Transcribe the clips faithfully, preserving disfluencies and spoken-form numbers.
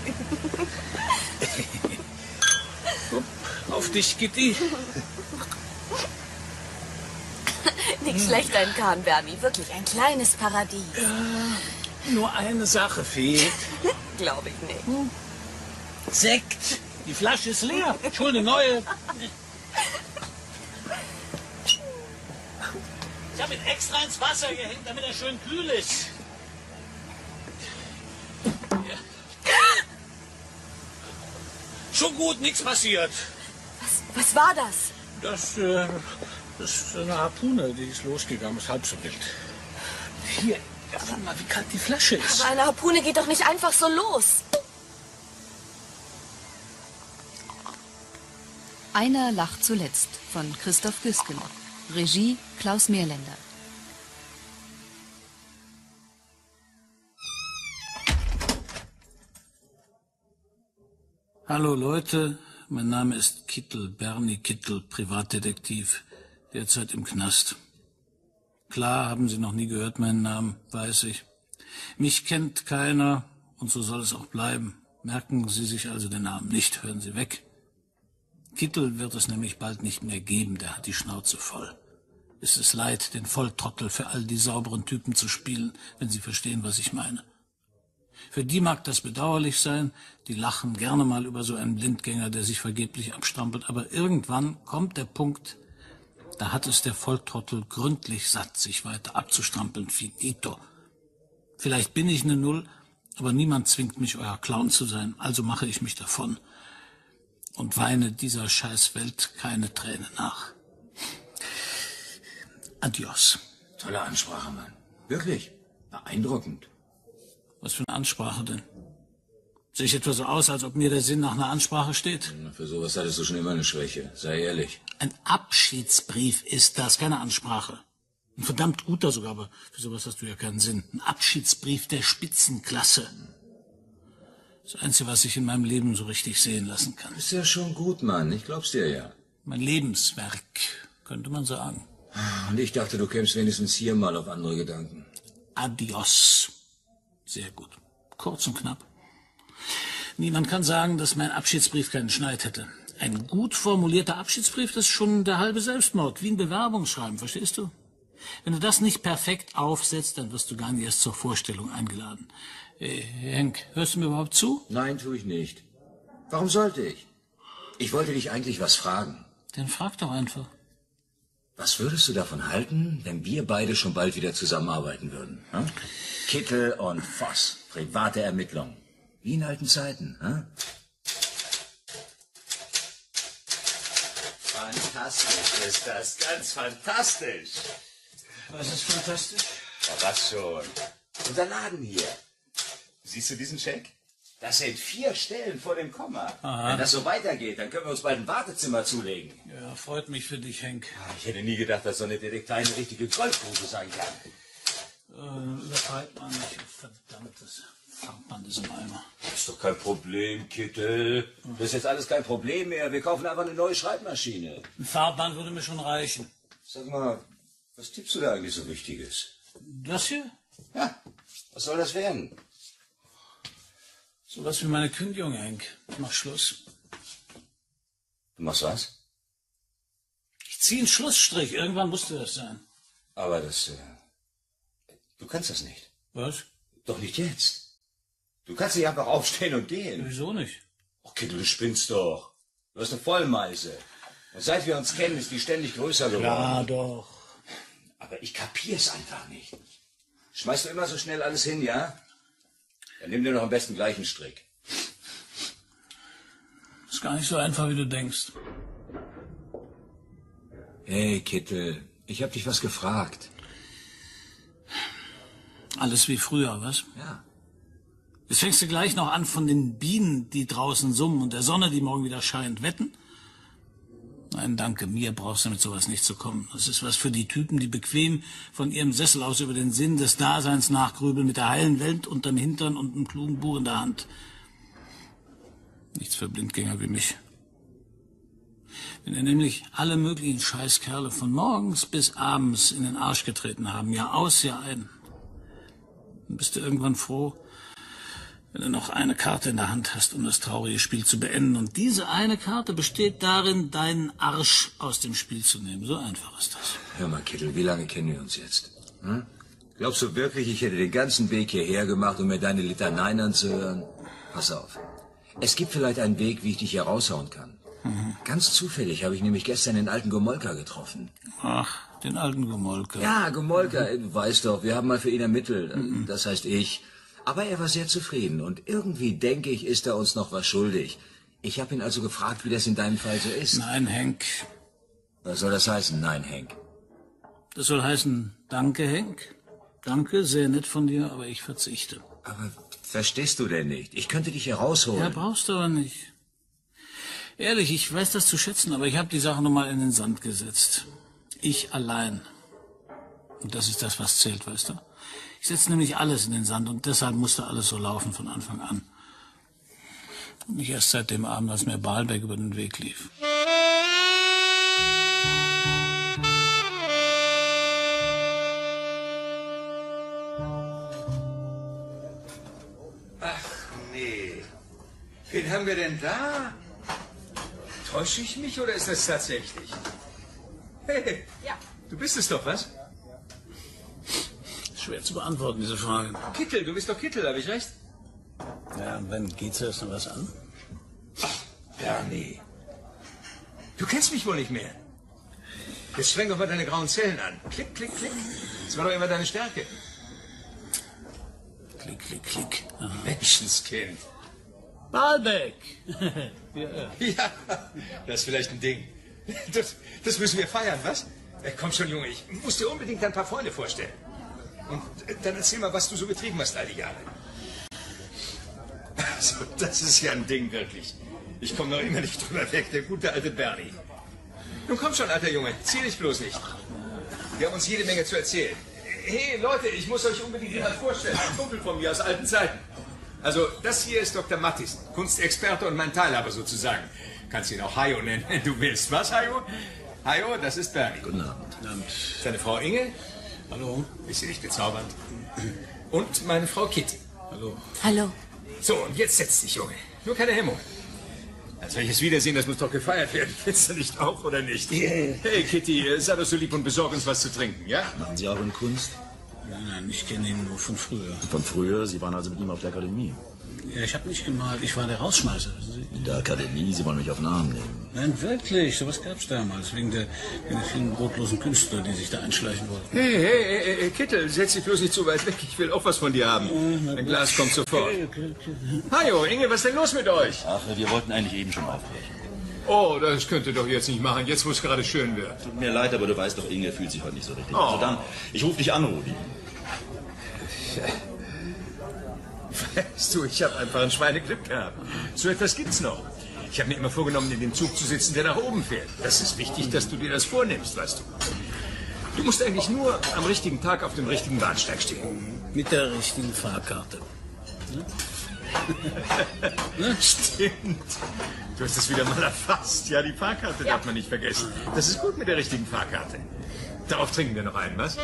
Auf dich, Gitti. Nicht schlecht, dein Kahn, Bernie. Wirklich ein kleines Paradies. Ja, nur eine Sache fehlt. Glaube ich nicht. Hm. Sekt. Die Flasche ist leer. Ich hol eine neue. Ich habe ihn extra ins Wasser gehängt, damit er schön kühl ist. Ja. Schon gut, nichts passiert. Was, was war das? Das, äh, das ist eine Harpune, die ist losgegangen, ist halb so wild. Hier, ja, warte mal, wie kalt die Flasche ist. Aber eine Harpune geht doch nicht einfach so los. Einer lacht zuletzt von Christoph Güsken. Regie Klaus Mehrländer. Hallo Leute, mein Name ist Kittel, Bernie Kittel, Privatdetektiv, derzeit im Knast. Klar, haben Sie noch nie gehört meinen Namen, weiß ich. Mich kennt keiner und so soll es auch bleiben. Merken Sie sich also den Namen nicht, hören Sie weg. Kittel wird es nämlich bald nicht mehr geben, der hat die Schnauze voll. Ist es leid, den Volltrottel für all die sauberen Typen zu spielen, wenn Sie verstehen, was ich meine. Für die mag das bedauerlich sein, die lachen gerne mal über so einen Blindgänger, der sich vergeblich abstrampelt, aber irgendwann kommt der Punkt, da hat es der Volltrottel gründlich satt, sich weiter abzustrampeln, finito. Vielleicht bin ich eine Null, aber niemand zwingt mich, euer Clown zu sein, also mache ich mich davon und weine dieser Scheißwelt keine Träne nach. Adios. Tolle Ansprache, Mann. Wirklich. Beeindruckend. Was für eine Ansprache denn? Sehe ich etwa so aus, als ob mir der Sinn nach einer Ansprache steht? Für sowas hattest du schon immer eine Schwäche. Sei ehrlich. Ein Abschiedsbrief ist das, keine Ansprache. Ein verdammt guter sogar, aber für sowas hast du ja keinen Sinn. Ein Abschiedsbrief der Spitzenklasse. Das Einzige, was ich in meinem Leben so richtig sehen lassen kann. Ist ja schon gut, Mann. Ich glaub's dir ja. Mein Lebenswerk, könnte man sagen. Und ich dachte, du kämst wenigstens hier mal auf andere Gedanken. Adios. Sehr gut. Kurz und knapp. Niemand kann sagen, dass mein Abschiedsbrief keinen Schneid hätte. Ein gut formulierter Abschiedsbrief, das ist schon der halbe Selbstmord, wie ein Bewerbungsschreiben, verstehst du? Wenn du das nicht perfekt aufsetzt, dann wirst du gar nicht erst zur Vorstellung eingeladen. Äh, Henk, hörst du mir überhaupt zu? Nein, tue ich nicht. Warum sollte ich? Ich wollte dich eigentlich was fragen. Dann frag doch einfach. Was würdest du davon halten, wenn wir beide schon bald wieder zusammenarbeiten würden? Hm? Kittel und Voss, private Ermittlung. Wie in alten Zeiten. Hm? Fantastisch ist das, ganz fantastisch. Was ist fantastisch? Ja, was schon. Unser Laden hier. Siehst du diesen Scheck? Das sind vier Stellen vor dem Komma. Aha. Wenn das so weitergeht, dann können wir uns bald ein Wartezimmer zulegen. Ja, freut mich für dich, Henk. Ich hätte nie gedacht, dass so eine Detektei eine richtige Goldgrube sein kann. Äh, übertreibt man nicht. Verdammtes Farbband ist im Eimer. Das ist doch kein Problem, Kittel. Das ist jetzt alles kein Problem mehr. Wir kaufen einfach eine neue Schreibmaschine. Ein Farbband würde mir schon reichen. Sag mal, was tippst du da eigentlich so Wichtiges? Das hier? Ja, was soll das werden? Sowas wie meine Kündigung, Henk. Ich mach Schluss. Du machst was? Ich ziehe einen Schlussstrich. Irgendwann musste das sein. Aber das... Äh, du kannst das nicht. Was? Doch nicht jetzt. Du kannst nicht einfach aufstehen und gehen. Wieso nicht? Oh, Kittel, du spinnst doch. Du hast eine Vollmeise. Und seit wir uns kennen, ist die ständig größer geworden. Ja, doch. Aber ich kapier's einfach nicht. Schmeißt du immer so schnell alles hin, ja? Dann nimm dir doch am besten gleich einen Strick. Ist gar nicht so einfach, wie du denkst. Hey, Kittel, ich hab dich was gefragt. Alles wie früher, was? Ja. Jetzt fängst du gleich noch an von den Bienen, die draußen summen und der Sonne, die morgen wieder scheint. Wetten? Nein, danke, mir brauchst du mit sowas nicht zu kommen. Das ist was für die Typen, die bequem von ihrem Sessel aus über den Sinn des Daseins nachgrübeln, mit der heilen Welt unterm Hintern und einem klugen Buch in der Hand. Nichts für Blindgänger wie mich. Wenn ihr nämlich alle möglichen Scheißkerle von morgens bis abends in den Arsch getreten haben, Jahr aus, Jahr ein, dann bist du irgendwann froh, wenn du noch eine Karte in der Hand hast, um das traurige Spiel zu beenden. Und diese eine Karte besteht darin, deinen Arsch aus dem Spiel zu nehmen. So einfach ist das. Hör mal, Kittel, wie lange kennen wir uns jetzt? Hm? Glaubst du wirklich, ich hätte den ganzen Weg hierher gemacht, um mir deine Litaneien anzuhören? Pass auf. Es gibt vielleicht einen Weg, wie ich dich hier raushauen kann. Mhm. Ganz zufällig habe ich nämlich gestern den alten Gomolka getroffen. Ach, den alten Gomolka. Ja, Gomolka, du weißt doch, wir haben mal für ihn ermittelt. Mhm. Das heißt ich. Aber er war sehr zufrieden und irgendwie, denke ich, ist er uns noch was schuldig. Ich habe ihn also gefragt, wie das in deinem Fall so ist. Nein, Henk. Was soll das heißen, nein, Henk? Das soll heißen, danke, Henk. Danke, sehr nett von dir, aber ich verzichte. Aber verstehst du denn nicht? Ich könnte dich hier rausholen. Ja, brauchst du aber nicht. Ehrlich, ich weiß das zu schätzen, aber ich habe die Sache nun mal in den Sand gesetzt. Ich allein. Und das ist das, was zählt, weißt du? Ich setze nämlich alles in den Sand und deshalb musste alles so laufen von Anfang an. Und nicht erst seit dem Abend, als mir Baalbek über den Weg lief. Ach nee. Wen haben wir denn da? Täusche ich mich oder ist das tatsächlich? Hey, Ja. du bist es doch, was? Schwer zu beantworten, diese Frage. Kittel, du bist doch Kittel, habe ich recht? Ja, und wenn geht's erst noch was an? Bernie. Du kennst mich wohl nicht mehr. Jetzt streng doch mal deine grauen Zellen an. Klick, klick, klick. Das war doch immer deine Stärke. Klick, klick, klick. Aha. Menschenskind. Baalbek! Ja, das ist vielleicht ein Ding. Das, das müssen wir feiern, was? Ja, komm schon, Junge, ich muss dir unbedingt ein paar Freunde vorstellen. Und dann erzähl mal, was du so getrieben hast all die Jahre. Also, das ist ja ein Ding, wirklich. Ich komme noch immer nicht drüber weg, der gute alte Bernie. Nun komm schon, alter Junge, zieh dich bloß nicht. Wir haben uns jede Menge zu erzählen. Hey, Leute, ich muss euch unbedingt jemand vorstellen. Ein Kumpel von mir aus alten Zeiten. Also, das hier ist Doktor Mattis, Kunstexperte und mein Teilhaber sozusagen. Kannst ihn auch Hajo nennen, wenn du willst. Was, Hajo? Hajo, das ist Bernie. Guten Abend. Guten Abend. Seine Frau Inge? Hallo. Ist sie nicht bezaubernd? Und meine Frau Kitty. Hallo. Hallo. So, und jetzt setz dich, Junge. Nur keine Hemmung. Als solches Wiedersehen, das muss doch gefeiert werden. Willst du nicht auch, oder nicht? Yeah. Hey, Kitty, sei doch so lieb und besorg uns was zu trinken, ja? Machen Sie auch in Kunst? Nein, nein, ich kenne ihn nur von früher. Von früher? Sie waren also mit ihm auf der Akademie? Ja, ich habe nicht gemalt, ich war der Rausschmeißer. In der Akademie? Sie wollen mich auf den Arm nehmen. Nein, wirklich, sowas gab's damals, wegen der, wegen der vielen brotlosen Künstler, die sich da einschleichen wollten. Hey, hey, hey, hey, Kittel, setz dich bloß nicht so weit weg. Ich will auch was von dir haben. Ein Glas kommt sofort. Okay, okay, okay. Hajo, Inge, was ist denn los mit euch? Ach, wir wollten eigentlich eben schon aufbrechen. Oh, das könnt ihr doch jetzt nicht machen, jetzt wo es gerade schön wird. Tut mir leid, aber du weißt doch, Inge fühlt sich heute nicht so richtig. Oh. Also dann, ich rufe dich an, Rudi. Weißt du, ich habe einfach ein Schweineglück gehabt. So etwas gibt's noch. Ich habe mir immer vorgenommen, in dem Zug zu sitzen, der nach oben fährt. Das ist wichtig, dass du dir das vornimmst, weißt du. Du musst eigentlich nur am richtigen Tag auf dem richtigen Bahnsteig stehen. Mit der richtigen Fahrkarte. Stimmt. Du hast es wieder mal erfasst. Ja, die Fahrkarte darf man nicht vergessen. Das ist gut mit der richtigen Fahrkarte. Darauf trinken wir noch einen, was?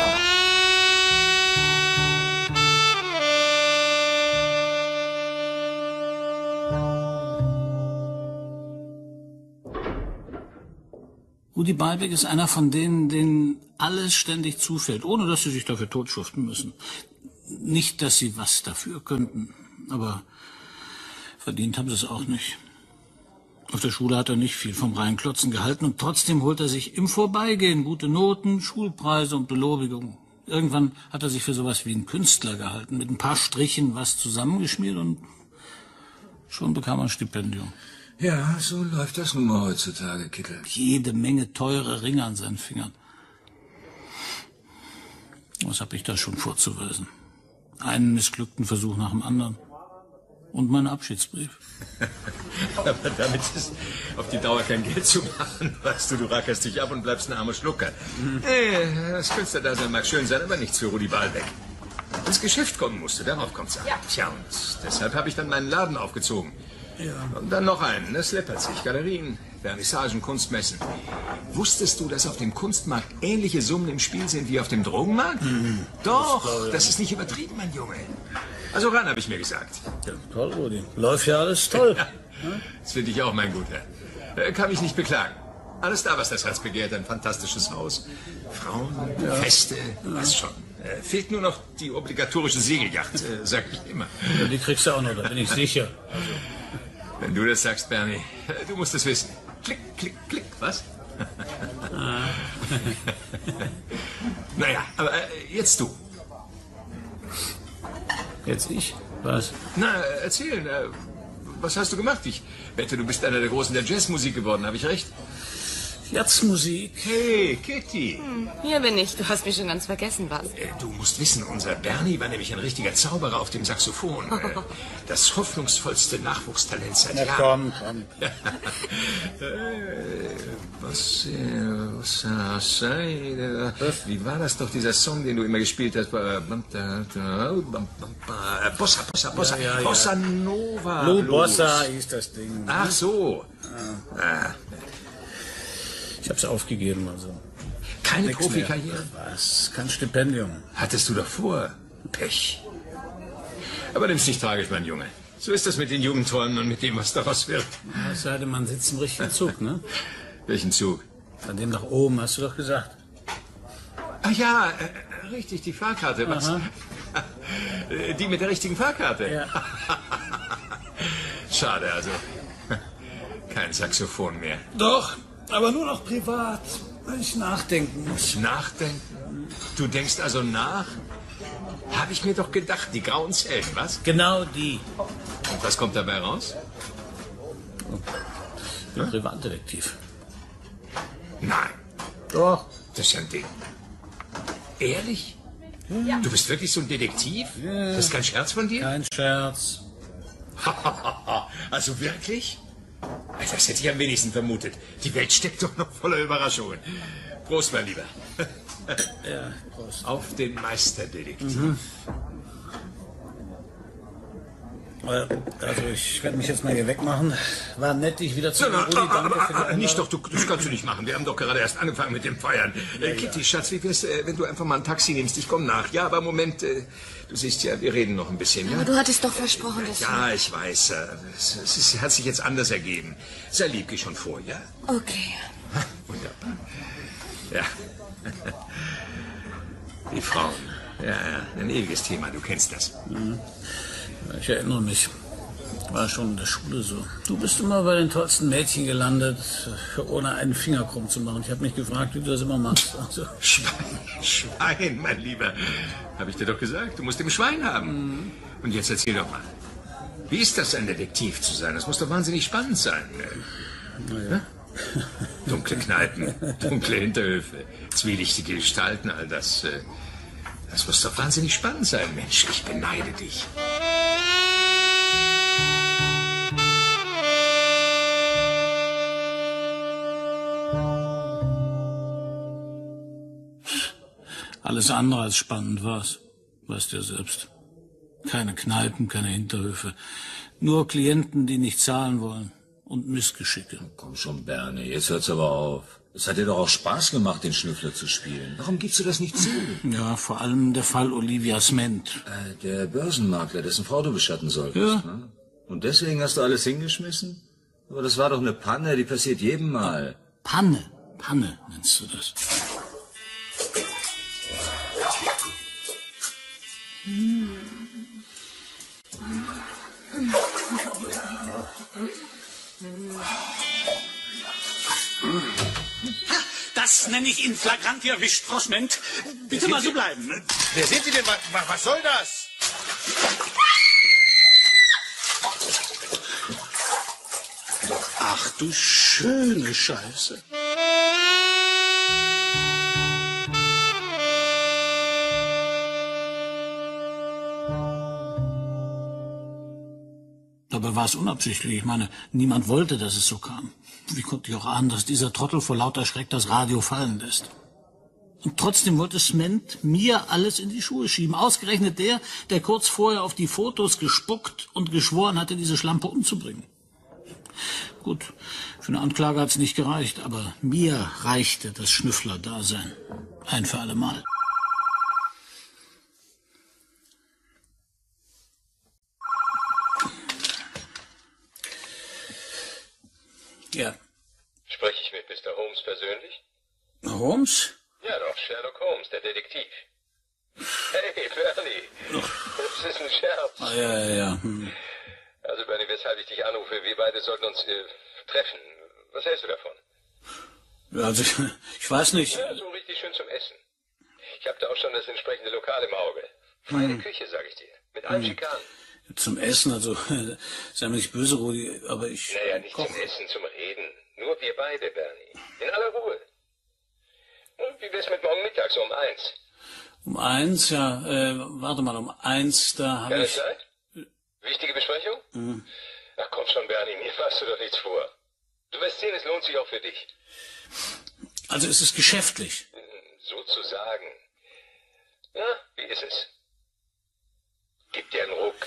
Rudi Baalbek ist einer von denen, denen alles ständig zufällt, ohne dass sie sich dafür totschuften müssen. Nicht, dass sie was dafür könnten, aber verdient haben sie es auch nicht. Auf der Schule hat er nicht viel vom Reinklotzen gehalten und trotzdem holt er sich im Vorbeigehen gute Noten, Schulpreise und Belobigungen. Irgendwann hat er sich für sowas wie ein Künstler gehalten, mit ein paar Strichen was zusammengeschmiert und schon bekam er ein Stipendium. Ja, so läuft das nun mal heutzutage, Kittel. Jede Menge teure Ringe an seinen Fingern. Was habe ich da schon vorzuweisen? Einen missglückten Versuch nach dem anderen. Und meinen Abschiedsbrief. Aber damit ist auf die Dauer kein Geld zu machen. Weißt du, du rackerst dich ab und bleibst ein armer Schlucker. Mhm. Nee, das Künstlerdasein mag schön sein, aber nichts für Rudi Baalbek. Ins Geschäft kommen musste, darauf kommt's an. Ja. Tja, und deshalb habe ich dann meinen Laden aufgezogen. Ja. Und dann noch einen, das läppert sich. Galerien, Vernissagen, Kunstmessen. Wusstest du, dass auf dem Kunstmarkt ähnliche Summen im Spiel sind wie auf dem Drogenmarkt? Mhm. Doch, das, das ist nicht übertrieben, mein Junge. Also ran, habe ich mir gesagt. Ja, toll, Rudi. Läuft ja alles toll. Ja, das finde ich auch, mein Guter. Äh, kann mich nicht beklagen. Alles da, was das Herz begehrt. Ein fantastisches Haus. Frauen, ja. Feste, ja. Was schon. Äh, fehlt nur noch die obligatorische Segelyacht, äh, sag ich immer. Ja, die kriegst du auch noch, da bin ich sicher. Also. Wenn du das sagst, Bernie, du musst es wissen. Klick, klick, klick, was? Ah. Naja, aber äh, jetzt du. Jetzt ich? Was? Na, erzähl, äh, was hast du gemacht? Ich wette, du bist einer der Großen der Jazzmusik geworden, habe ich recht? Jazzmusik. Hey, Kitty. Hm, hier bin ich. Du hast mich schon ganz vergessen, was? Äh, du musst wissen, unser Bernie war nämlich ein richtiger Zauberer auf dem Saxophon. Äh, das hoffnungsvollste Nachwuchstalent seit Na, Jahren. komm, komm. äh, was, äh, was, was, äh, wie war das doch, dieser Song, den du immer gespielt hast? Äh, Bossa, Bossa, Bossa, ja, ja, ja. Bossa Nova. Lou Bossa hieß das Ding. Ach so. Ja. Ah. Ich hab's aufgegeben, also. Keine Nix Profikarriere? Mehr. Was? Kein Stipendium. Hattest du davor? Pech. Aber nimm's nicht tragisch, mein Junge. So ist das mit den Jugendträumen und mit dem, was daraus wird. Ja, es sei denn, man sitzt im richtigen Zug, ne? Welchen Zug? An dem nach oben, hast du doch gesagt. Ah ja, äh, richtig, die Fahrkarte. Was? Die mit der richtigen Fahrkarte? Ja. Schade, also. Kein Saxophon mehr. Doch, aber nur noch privat, weil ich nachdenken muss. Nachdenken? Du denkst also nach? Habe ich mir doch gedacht, die grauen Zellen, was? Genau die. Und was kommt dabei raus? Ich bin Privatdetektiv. Nein. Doch. Das ist ja ein Ding. Ehrlich? Ja. Du bist wirklich so ein Detektiv? Ja. Das ist kein Scherz von dir? Kein Scherz. Also wirklich? Das hätte ich am wenigsten vermutet. Die Welt steckt doch noch voller Überraschungen. Prost, mein Lieber. Ja, Prost. Auf den Meisterdetektiv. Mhm. Also ich werde mich jetzt mal hier wegmachen. War nett, dich wieder zu So, na, Rudi, danke für die aber, nicht Einladung. doch, du, das kannst du nicht machen. Wir haben doch gerade erst angefangen mit dem Feiern. Ja, äh, Kitty, ja. Schatz, wie wär's, äh, wenn du einfach mal ein Taxi nimmst? Ich komme nach. Ja, aber Moment, äh, du siehst ja, wir reden noch ein bisschen, ja? Aber du hattest doch versprochen, dass... Ja, ich weiß. Äh, es, es ist, hat sich jetzt anders ergeben. Sei lieb, geh schon vor, ja? Okay. Wunderbar. Ja. Die Frauen. Ja, ja, ein ewiges Thema, du kennst das. Mhm. Ich erinnere mich. War schon in der Schule so. Du bist immer bei den tollsten Mädchen gelandet, ohne einen Finger krumm zu machen. Ich habe mich gefragt, wie du das immer machst. Also. Schwein, Schwein, mein Lieber. Habe ich dir doch gesagt, du musst im Schwein haben. Mhm. Und jetzt erzähl doch mal. Wie ist das, ein Detektiv zu sein? Das muss doch wahnsinnig spannend sein. Naja. Dunkle Kneipen, dunkle Hinterhöfe, zwielichtige Gestalten, all das. Das muss doch wahnsinnig spannend sein, Mensch. Ich beneide dich. Alles andere als spannend war's. Weißt du ja selbst. Keine Kneipen, keine Hinterhöfe. Nur Klienten, die nicht zahlen wollen. Und Missgeschicke. Komm schon, Bernie, jetzt hört's aber auf. Es hat dir doch auch Spaß gemacht, den Schnüffler zu spielen. Warum gibst du das nicht zu? Ja, vor allem der Fall Olivia Sment. Äh, der Börsenmakler, dessen Frau du beschatten solltest. Ja. Ne? Und deswegen hast du alles hingeschmissen? Aber das war doch eine Panne, die passiert jedem Mal. Panne, Panne nennst du das. Das nenne ich in flagranti erwischt, Frau Sment. Bitte mal so bleiben. Wer sind Sie denn? Was, was soll das? Ach du schöne Scheiße. Dabei war es unabsichtlich. Ich meine, niemand wollte, dass es so kam. Wie konnte ich auch ahnen, dass dieser Trottel vor lauter Schreck das Radio fallen lässt? Und trotzdem wollte Sment mir alles in die Schuhe schieben. Ausgerechnet der, der kurz vorher auf die Fotos gespuckt und geschworen hatte, diese Schlampe umzubringen. Gut, für eine Anklage hat's nicht gereicht, aber mir reichte das Schnüffler-Dasein. Ein für alle Mal. Ja. Spreche ich mit Mister Holmes persönlich? Holmes? Ja doch, Sherlock Holmes, der Detektiv. Hey, Bernie. Das ist ein Scherz. Ah, ja, ja, ja. Hm. Also, Bernie, weshalb ich dich anrufe, wir beide sollten uns äh, treffen. Was hältst du davon? Ja, also, ich, ich weiß nicht. Ja, so richtig schön zum Essen. Ich habe da auch schon das entsprechende Lokal im Auge. Feine hm. Küche, sag ich dir. Mit allen hm. Schikanen. Zum Essen, also, sei mir nicht böse, Rudi, aber ich... Naja, nicht koch. zum Essen, zum Reden. Nur wir beide, Bernie. In aller Ruhe. Und wie wär's mit morgen Mittag, so um eins? Um eins, ja, äh, warte mal, um eins, da habe Keine ich... Zeit? Wichtige Besprechung? Mhm. Ach komm schon, Bernie, mir machst du doch nichts vor. Du wirst sehen, es lohnt sich auch für dich. Also ist es geschäftlich? Sozusagen. Na, wie ist es? Gib dir einen Ruck.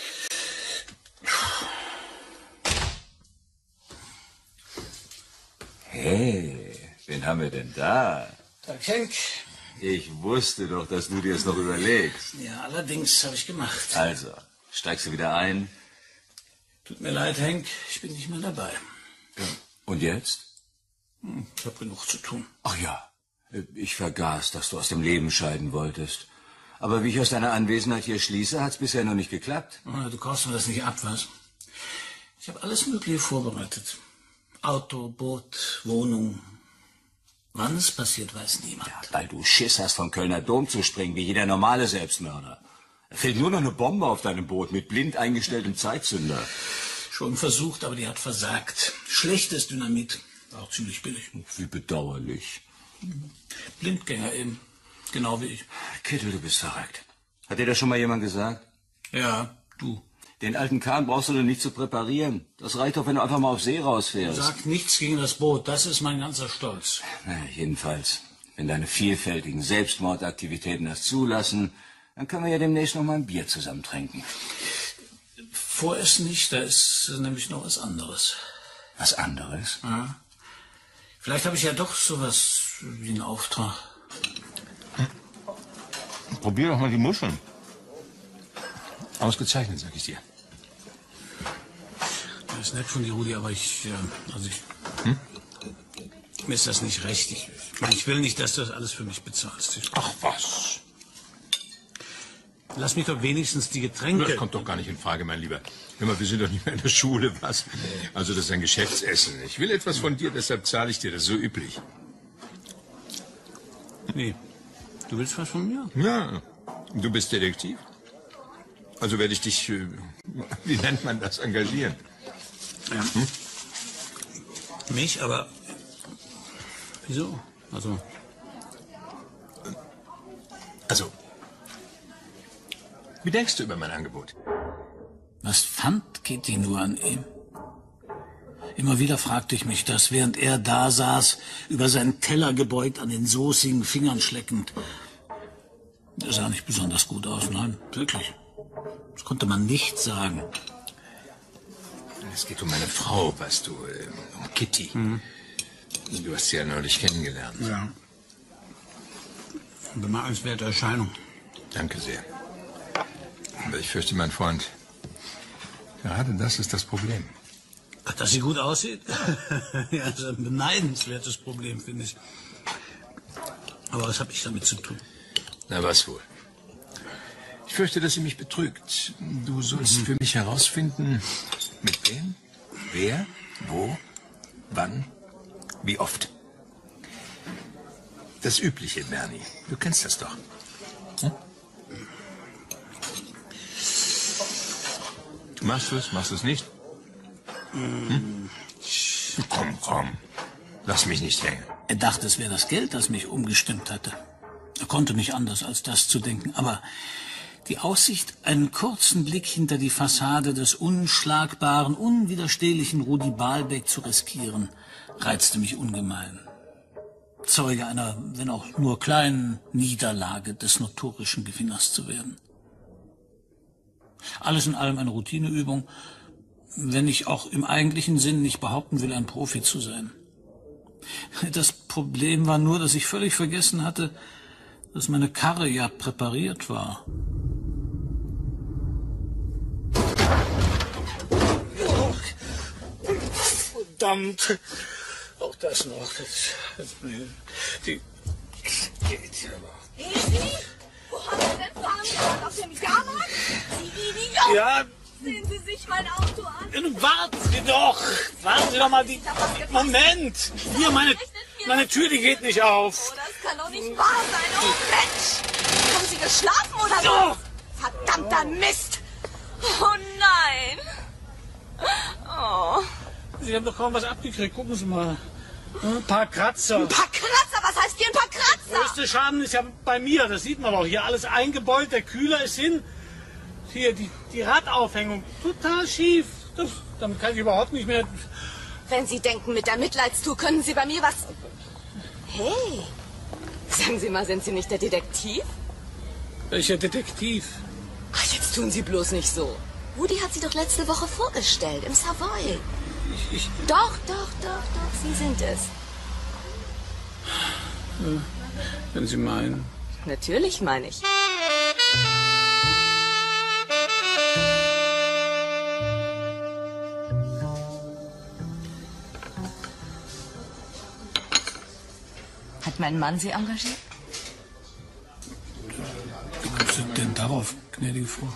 Hey, wen haben wir denn da? Tag, Henk. Ich wusste doch, dass du dir es noch überlegst. Ja, allerdings habe ich gemacht. Also, steigst du wieder ein? Tut mir leid, Henk, ich bin nicht mehr dabei. Ja. Und jetzt? Hm, ich habe genug zu tun. Ach ja, ich vergaß, dass du aus dem Leben scheiden wolltest. Aber wie ich aus deiner Anwesenheit hier schließe, hat's bisher noch nicht geklappt. Oh, du kaufst mir das nicht ab, was? Ich habe alles Mögliche vorbereitet. Auto, Boot, Wohnung. Wann es passiert, weiß niemand. Ja, weil du Schiss hast, vom Kölner Dom zu springen, wie jeder normale Selbstmörder. Da fehlt nur noch eine Bombe auf deinem Boot mit blind eingestelltem Zeitzünder. Schon versucht, aber die hat versagt. Schlechtes Dynamit. Auch ziemlich billig. Wie bedauerlich. Blindgänger eben. Genau wie ich. Kittel, du bist verrückt. Hat dir das schon mal jemand gesagt? Ja, du. Den alten Kahn brauchst du doch nicht zu präparieren. Das reicht doch, wenn du einfach mal auf See rausfährst. Sag nichts gegen das Boot. Das ist mein ganzer Stolz. Na, jedenfalls, wenn deine vielfältigen Selbstmordaktivitäten das zulassen, dann können wir ja demnächst noch mal ein Bier zusammen trinken. Vorerst nicht, da ist nämlich noch was anderes. Was anderes? Ja. Vielleicht habe ich ja doch sowas wie einen Auftrag. Probier doch mal die Muscheln. Ausgezeichnet, sag ich dir. Das ist nett von dir, Rudi, aber ich, äh, also ich, hm? mir ist das nicht recht. Ich, ich will nicht, dass du das alles für mich bezahlst. Ich, Ach was. Lass mich doch wenigstens die Getränke... Das kommt doch gar nicht in Frage, mein Lieber. Hör mal, wir sind doch nicht mehr in der Schule, was? Also das ist ein Geschäftsessen. Ich will etwas von dir, deshalb zahle ich dir. Das ist so üblich. Nee. Du willst was von mir? Ja. Du bist Detektiv? Also werde ich dich, äh, wie nennt man das, engagieren? Ja. Hm? Mich, aber... Wieso? Also... Also... Wie denkst du über mein Angebot? Was fand Kitty nur an ihm? Immer wieder fragte ich mich das, während er da saß, über seinen Teller gebeugt, an den soßigen Fingern schleckend. Er sah nicht besonders gut aus, nein, wirklich. Das konnte man nicht sagen. Es geht um meine Frau, weißt du, um Kitty. Mhm. Du hast sie ja neulich kennengelernt. Ja. Bemerkenswerte Erscheinung. Danke sehr. Aber ich fürchte, mein Freund, gerade das ist das Problem. Ach, dass sie gut aussieht? Ja, das ist ein beneidenswertes Problem, finde ich. Aber was habe ich damit zu tun? Na, was wohl? Ich fürchte, dass sie mich betrügt. Du sollst mhm. für mich herausfinden, mit wem, wer, wo, wann, wie oft. Das Übliche, Bernie. Du kennst das doch. Hm? Du machst es, machst es nicht? Hm? Komm, komm. Lass mich nicht hängen. Er dachte, es wäre das Geld, das mich umgestimmt hatte. Er konnte nicht anders, als das zu denken. Aber die Aussicht, einen kurzen Blick hinter die Fassade des unschlagbaren, unwiderstehlichen Rudi Balbeck zu riskieren, reizte mich ungemein. Zeuge einer, wenn auch nur kleinen Niederlage des notorischen Gewinners zu werden. Alles in allem eine Routineübung, wenn ich auch im eigentlichen Sinn nicht behaupten will, ein Profi zu sein. Das Problem war nur, dass ich völlig vergessen hatte, dass meine Karre ja präpariert war. Verdammt! das noch. Das, das, die, Easy? Wo haben Sie denn fahren? Auf dem Jahrmarkt? Sie Idiot! ja, Sehen Sie sich mein Auto an. nun warten Sie doch. Warten Sie doch mal die... Moment. Hier, meine, meine Tür, die geht nicht auf. Oh, das kann doch nicht wahr sein. Oh, Mensch! Haben Sie geschlafen oder so? Doch. Verdammter Mist! Oh, nein! Oh. Sie haben doch kaum was abgekriegt. Gucken Sie mal. Ein paar Kratzer. Ein paar Kratzer? Was heißt hier ein paar Der Kratzer? größte Schaden ist ja bei mir. Das sieht man doch. Hier alles eingebeult. Der Kühler ist hin. Hier, die, die Radaufhängung. Total schief. Das, damit kann ich überhaupt nicht mehr... Wenn Sie denken, mit der Mitleidstour können Sie bei mir was... Hey, sagen Sie mal, sind Sie nicht der Detektiv? Welcher Detektiv? Ach, jetzt tun Sie bloß nicht so. Woody hat Sie doch letzte Woche vorgestellt, im Savoy. Ich, ich, Doch, doch, doch, doch, Sie sind es. äh, wenn Sie meinen. Natürlich meine ich. Hat mein Mann Sie engagiert? Wie kommst du denn darauf, gnädige Frau?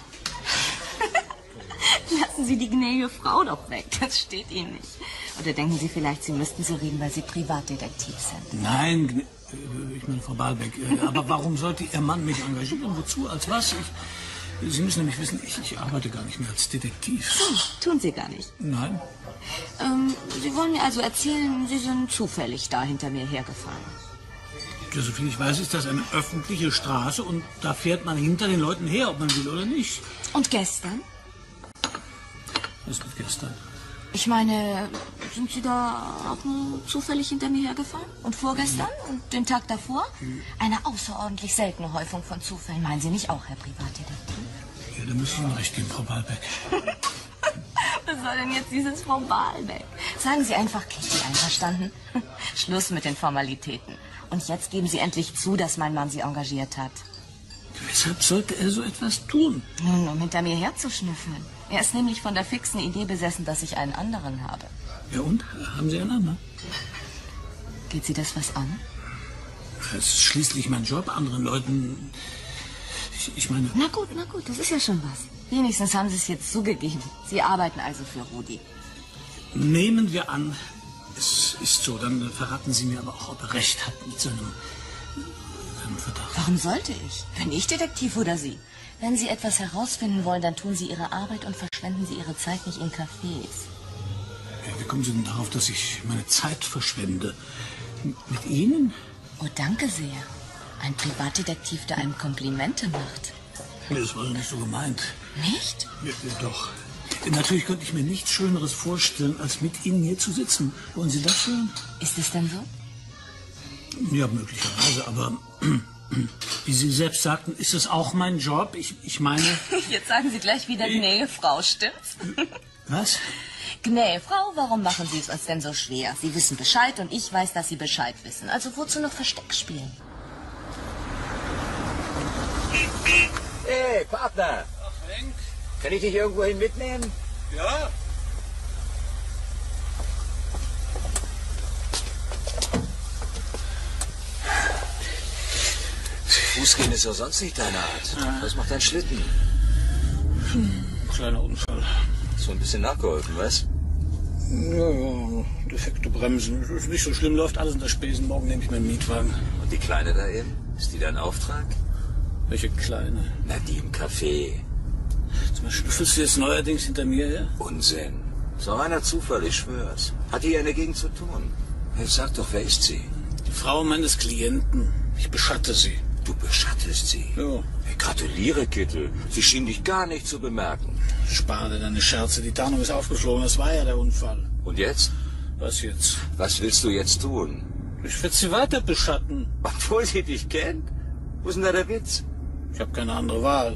Lassen Sie die gnädige Frau doch weg, das steht Ihnen nicht. Oder denken Sie vielleicht, Sie müssten so reden, weil Sie Privatdetektiv sind? Nein, gne- äh, ich meine Frau Balbeck. äh, Aber warum sollte Ihr Mann mich engagieren? Wozu? Als was? Ich, Sie müssen nämlich wissen, ich, ich arbeite gar nicht mehr als Detektiv. Hm, tun Sie gar nicht. Nein? Ähm, Sie wollen mir also erzählen, Sie sind zufällig da hinter mir hergefahren. Ja, soviel ich weiß, ist das eine öffentliche Straße und da fährt man hinter den Leuten her, ob man will oder nicht. Und gestern? Was mit gestern? Ich meine, sind Sie da auch nur zufällig hinter mir hergefahren? Und vorgestern? Und den Tag davor? Eine außerordentlich seltene Häufung von Zufällen. Meinen Sie nicht auch, Herr Privatdetektiv? Ja, da muss ich Ihnen recht geben, Frau Balbeck. Was soll denn jetzt dieses Frau Balbeck? Sagen Sie einfach, Kitty, einverstanden? Schluss mit den Formalitäten. Und jetzt geben Sie endlich zu, dass mein Mann Sie engagiert hat. Weshalb sollte er so etwas tun? Nun, um hinter mir herzuschnüffeln. Er ist nämlich von der fixen Idee besessen, dass ich einen anderen habe. Ja und? Haben Sie einen anderen? Geht Sie das was an? Das ist schließlich mein Job, anderen Leuten... Ich, ich meine... Na gut, na gut, das ist ja schon was. Wenigstens haben Sie es jetzt zugegeben. Sie arbeiten also für Rudi. Nehmen wir an, es ist so, dann verraten Sie mir aber auch, ob er recht hat mit seinem, seinem Verdacht. Warum sollte ich? Bin ich Detektiv oder Sie? Wenn Sie etwas herausfinden wollen, dann tun Sie Ihre Arbeit und verschwenden Sie Ihre Zeit nicht in Cafés. Ja, wie kommen Sie denn darauf, dass ich meine Zeit verschwende? M- Mit Ihnen? Oh, danke sehr. Ein Privatdetektiv, der einem Komplimente macht. Das war doch nicht so gemeint. Nicht? Ja, ja, doch. Natürlich könnte ich mir nichts Schöneres vorstellen, als mit Ihnen hier zu sitzen. Wollen Sie das hören? Ist es denn so? Ja, möglicherweise, aber wie Sie selbst sagten, ist es auch mein Job. Ich, ich meine... Jetzt sagen Sie gleich wieder Gnädige Frau, stimmt's? Was? Gnädige Frau, warum machen Sie es uns denn so schwer? Sie wissen Bescheid und ich weiß, dass Sie Bescheid wissen. Also wozu noch Versteck spielen? Hey, Partner, Ach, Henk. kann ich dich irgendwohin mitnehmen? Ja? Fußgehen ist ja sonst nicht deine Art. Was macht dein Schlitten? Kleiner Unfall. So ein bisschen nachgeholfen, was? Ja, ja, defekte Bremsen. Ist nicht so schlimm, läuft alles unter Spesen. Morgen nehme ich meinen Mietwagen. Und die Kleine da eben? Ist die dein Auftrag? Welche Kleine? Na, die im Café. Zum Schnüffelst du jetzt neuerdings hinter mir her? Unsinn. So einer Zufall, ich schwör's. Hat die ja in der Gegend zu tun? Hey, sag doch, wer ist sie? Die Frau meines Klienten. Ich beschatte sie. Du beschattest sie? Ja. Hey, gratuliere, Kittel. Sie schien dich gar nicht zu bemerken. Spare deine Scherze. Die Tarnung ist aufgeflogen. Das war ja der Unfall. Und jetzt? Was jetzt? Was willst du jetzt tun? Ich werde sie weiter beschatten. Obwohl sie dich kennt? Wo ist denn da der Witz? Ich habe keine andere Wahl.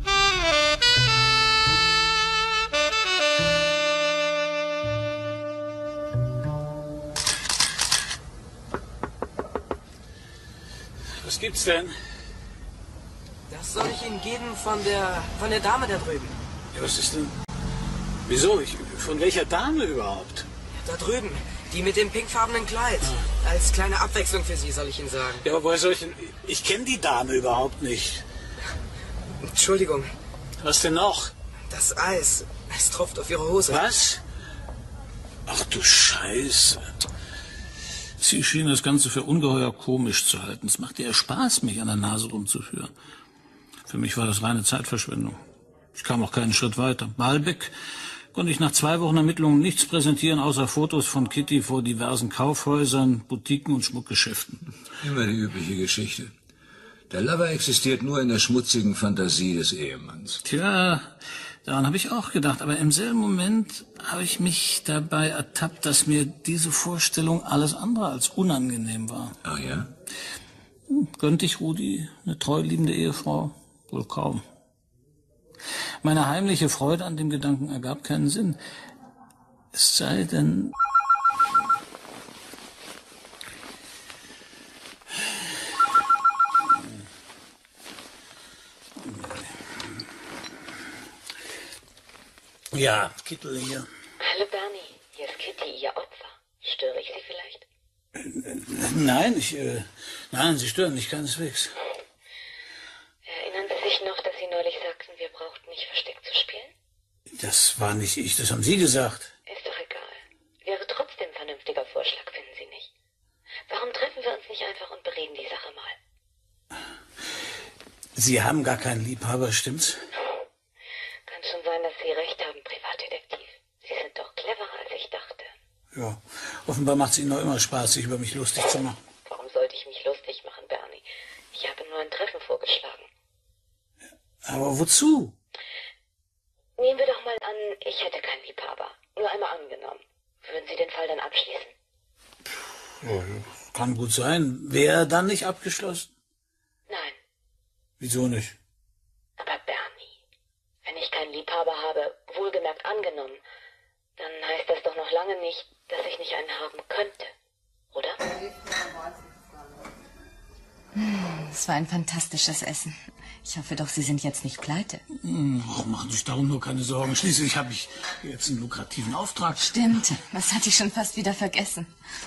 Was gibt's denn? Das soll ich Ihnen geben von der, von der Dame da drüben. Ja, was ist denn? Wieso? Ich, von welcher Dame überhaupt? Da drüben. Die mit dem pinkfarbenen Kleid. Als kleine Abwechslung für Sie, soll ich Ihnen sagen. Ja, aber woher soll ich denn... Ich kenne die Dame überhaupt nicht. Entschuldigung. Was denn noch? Das Eis. Es tropft auf Ihre Hose. Was? Ach du Scheiße. Sie schien das Ganze für ungeheuer komisch zu halten. Es machte ihr Spaß, mich an der Nase rumzuführen. Für mich war das reine Zeitverschwendung. Ich kam auch keinen Schritt weiter. Malbec konnte ich nach zwei Wochen Ermittlungen nichts präsentieren, außer Fotos von Kitty vor diversen Kaufhäusern, Boutiquen und Schmuckgeschäften. Immer die übliche Geschichte. Der Lover existiert nur in der schmutzigen Fantasie des Ehemanns. Tja, daran habe ich auch gedacht. Aber im selben Moment habe ich mich dabei ertappt, dass mir diese Vorstellung alles andere als unangenehm war. Ach ja? Hm, gönnte ich Rudi eine treuliebende Ehefrau? Wohl kaum. Meine heimliche Freude an dem Gedanken ergab keinen Sinn. Es sei denn... Ja, Kittel hier. Hallo Bernie, hier ist Kitty, Ihr Opfer. Störe ich Sie vielleicht? Nein, ich... Äh, nein, Sie stören nicht, keineswegs. Erinnern Sie sich noch, dass Sie neulich sagten, wir brauchten nicht versteckt zu spielen? Das war nicht ich, das haben Sie gesagt. Ist doch egal. Wäre trotzdem ein vernünftiger Vorschlag, finden Sie nicht? Warum treffen wir uns nicht einfach und bereden die Sache mal? Sie haben gar keinen Liebhaber, stimmt's? Kann schon sein, dass Sie recht haben, Privatdetektiv. Sie sind doch cleverer, als ich dachte. Ja, offenbar macht es Ihnen noch immer Spaß, sich über mich lustig zu machen. Warum sollte ich mich lustig machen, Bernie? Ich habe nur ein Treffen vorgeschlagen. Aber wozu? Nehmen wir doch mal an, ich hätte keinen Liebhaber. Nur einmal angenommen. Würden Sie den Fall dann abschließen? Ja, kann gut sein. Wäre dann nicht abgeschlossen? Nein. Wieso nicht? Aber Bernie, wenn ich keinen Liebhaber habe, wohlgemerkt angenommen, dann heißt das doch noch lange nicht, dass ich nicht einen haben könnte. Oder? Es war ein fantastisches Essen. Ich hoffe doch, Sie sind jetzt nicht pleite. Ach, machen Sie sich darum nur keine Sorgen. Schließlich habe ich jetzt einen lukrativen Auftrag. Stimmt, das hatte ich schon fast wieder vergessen.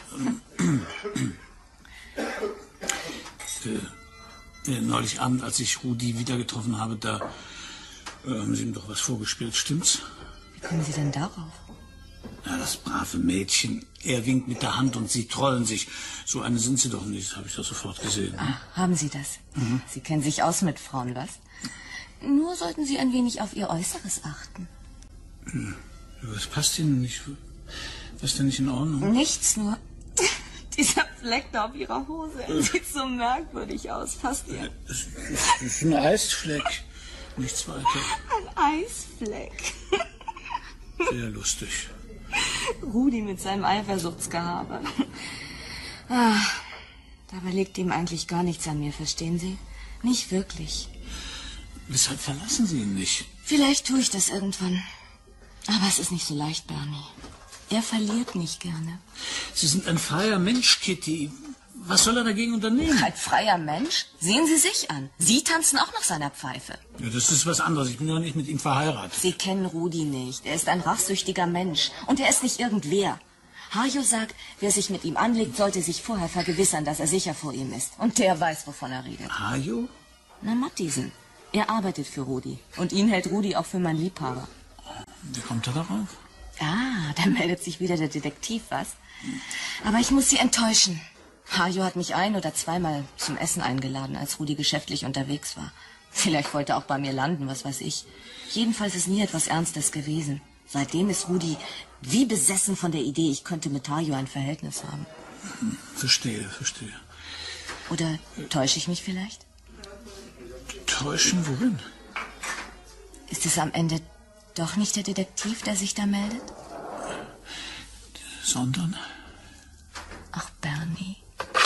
äh, äh, neulich Abend, als ich Rudi wieder getroffen habe, da äh, haben Sie ihm doch was vorgespielt, stimmt's? Wie kommen Sie denn darauf? Ja, das brave Mädchen. Er winkt mit der Hand und Sie trollen sich. So eine sind Sie doch nicht, habe ich doch sofort gesehen. Ach, haben Sie das? Mhm. Sie kennen sich aus mit Frauen, was? Nur sollten Sie ein wenig auf Ihr Äußeres achten. Was passt Ihnen nicht? Was ist denn nicht in Ordnung? Nichts, nur dieser Fleck da auf Ihrer Hose. Er sieht so merkwürdig aus, fast wie ein... Das ist ein Eisfleck. Nichts weiter. Ein Eisfleck. Sehr lustig. Rudi mit seinem Eifersuchtsgehabe. Ah, dabei liegt ihm eigentlich gar nichts an mir, verstehen Sie? Nicht wirklich. Weshalb verlassen Sie ihn nicht? Vielleicht tue ich das irgendwann. Aber es ist nicht so leicht, Bernie. Er verliert nicht gerne. Sie sind ein freier Mensch, Kitty. Was soll er dagegen unternehmen? Ein freier Mensch? Sehen Sie sich an. Sie tanzen auch nach seiner Pfeife. Ja, das ist was anderes. Ich bin doch nicht mit ihm verheiratet. Sie kennen Rudi nicht. Er ist ein rachsüchtiger Mensch. Und er ist nicht irgendwer. Hajo sagt, wer sich mit ihm anlegt, sollte sich vorher vergewissern, dass er sicher vor ihm ist. Und der weiß, wovon er redet. Hajo? Na, Matthiesen. Er arbeitet für Rudi. Und ihn hält Rudi auch für meinen Liebhaber. Wie kommt er darauf? Ah, da meldet sich wieder der Detektiv, was? Aber ich muss Sie enttäuschen. Hajo hat mich ein- oder zweimal zum Essen eingeladen, als Rudi geschäftlich unterwegs war. Vielleicht wollte er auch bei mir landen, was weiß ich. Jedenfalls ist nie etwas Ernstes gewesen. Seitdem ist Rudi wie besessen von der Idee, ich könnte mit Hajo ein Verhältnis haben. Verstehe, verstehe. Oder täusche ich mich vielleicht? Täuschen worin? Ist es am Ende doch nicht der Detektiv, der sich da meldet? Sondern? Ach, Bernie.